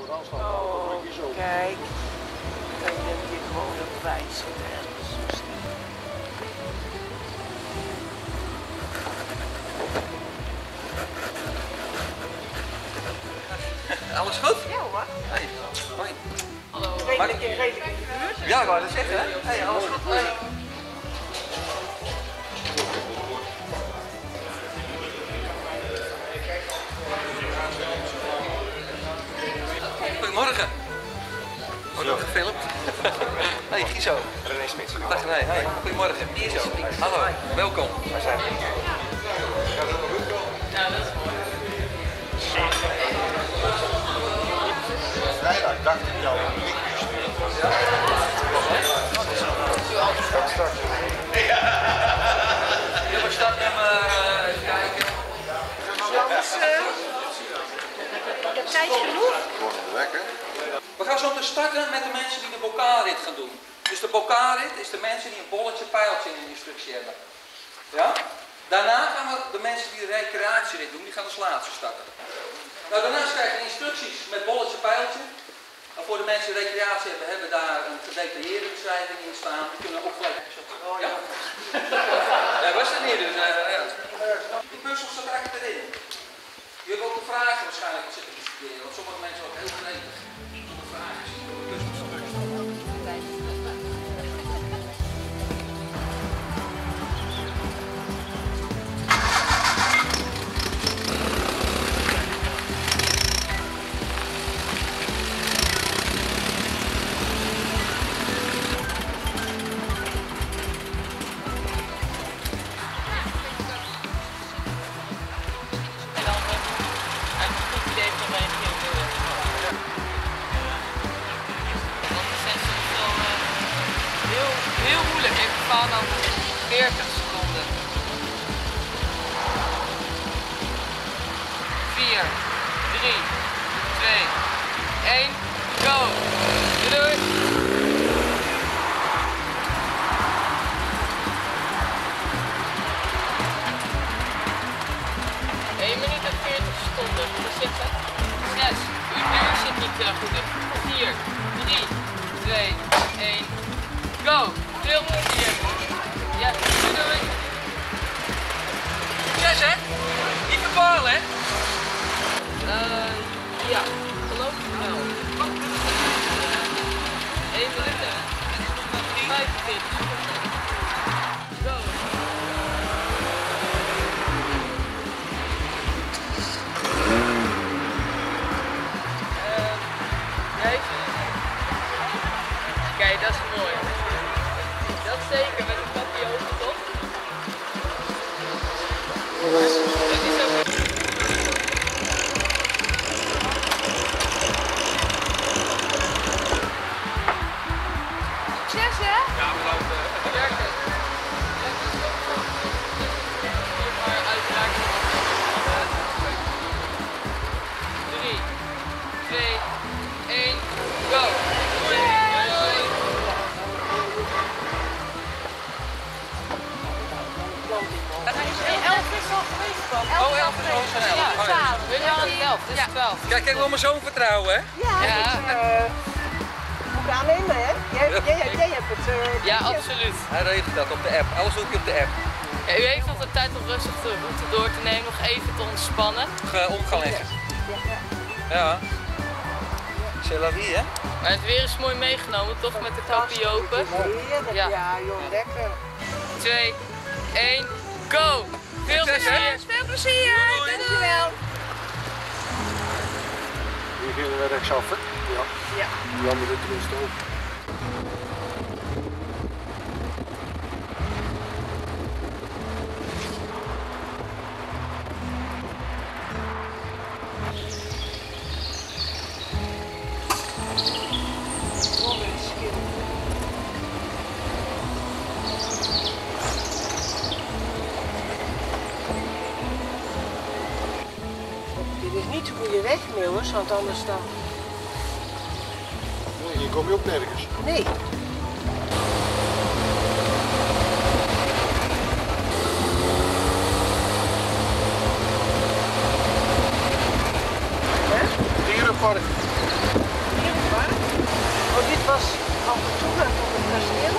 Oh, kijk. Kan je hem hier gewoon op wijzen ergens. Alles goed? Ja hoor. Hey, hoi. Hallo. Redelijk in de buurt. Ja, ik wou dat zeggen. Hey, alles goed? Hoi. Goedemorgen. Wordt ook gefilmd. Hey Giso. René Smits. Dag René. Hey. Goedemorgen. Giso. Hallo. Welkom. Waar zijn we? Vrijdag dacht ik jou een link gestuurd. Ja, we starten hem even kijken. Ik heb tijd genoeg. Gewoon de wekker. We gaan zo meteen starten met de mensen die de bokaalrit gaan doen. Dus de bokaalrit is de mensen die een bolletje pijltje in de instructie hebben. Ja? Daarna gaan we de mensen die de recreatierit doen, die gaan als laatste starten. Nou, daarnaast krijg je instructies met bolletje pijltje. En voor de mensen die recreatie hebben, hebben daar een gedetailleerde beschrijving in staan. Die kunnen ook gelijk... Ja? Ja, was het niet, dus... ja. Die puzzel staat eigenlijk erin. Je hebt ook de vragen waarschijnlijk zitten te studeren, want sommige mensen ook heel gretig. De vragen zien door de puzzels. Heel moeilijk, ik bepaal dan 40 seconden. 4, 3, 2, 1, go! Doei doei! 1 minuut en 40 seconden, we zitten. 6, uw duur zit niet goed in. 4, 3, 2, 1, go! Veel plezier! Ja, doei doei! 6 hè? Niet vervallen hè? Ja, geloof ik wel. 1 minuut hè? 45 seconden. Go! Deze. Kijk, dat is mooi. Dat zeker met een kapje open toch? Dat is ook... Succes hè? Ja, bedankt. Werken. Maar uiteraard 3, 2, 1, go! Elf is al geweest dan. Oh, 11 is al snel. Ja, Oh, ja. we zijn al 11, dit is 12. Kijk, ik wil mijn zoon vertrouwen hè? Ja, Ja. moet aannemen hè? Jij hebt het... Ja, absoluut. Hij regelt dat op de app. Alles doe ik op de app. Ja, u heeft nog de tijd om rustig de route door te nemen, nog even te ontspannen. Om gaan leggen. Ja. C'est la vie hè? Maar het weer is mooi meegenomen, toch met de kapje open. Heerlijk, Ja. ja joh, lekker. 2, 1, go! Veel Succes, hè? plezier! Veel plezier! Dankjewel! Hier gingen we rechtsaf, hè? Ja. Ja. Die andere tenminste ook. Dit is niet de goede weg, Meeuwers, want anders dan... Nee, hier kom je ook nergens. Nee. Dierenpark. de toegang tot het kasteel.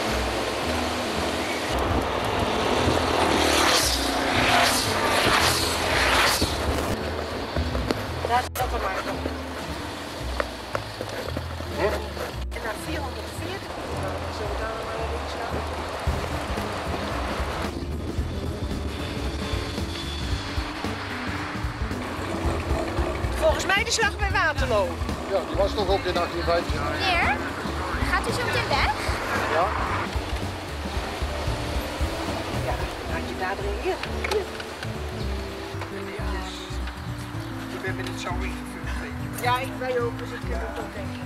Daar staat er maar nog. En naar 440. Nou, dan zullen we daar nog maar links gaan. Volgens mij de slag bij Waterloo. Ja, die was toch ook in 1850. Meneer, gaat u zo meteen weg? Ja. Ja, dan had je daar erin. Hier. We hebben het zo ingevuld. Ja, wij ook, dus ik kan het ook denken.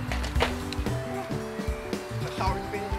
Dat zou ik willen.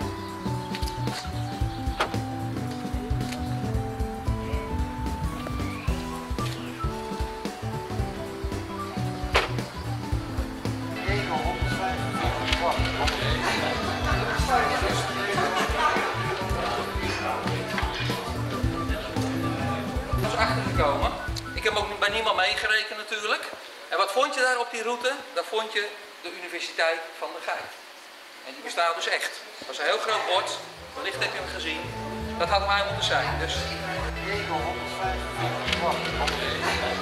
Dat is achtergekomen. Ik heb ook bij niemand meegerekend natuurlijk. En wat vond je daar op die route? Daar vond je de Universiteit van de Geit. En die bestaat dus echt. Dat was een heel groot bord. Wellicht heb je hem gezien. Dat had mij moeten zijn. Dus...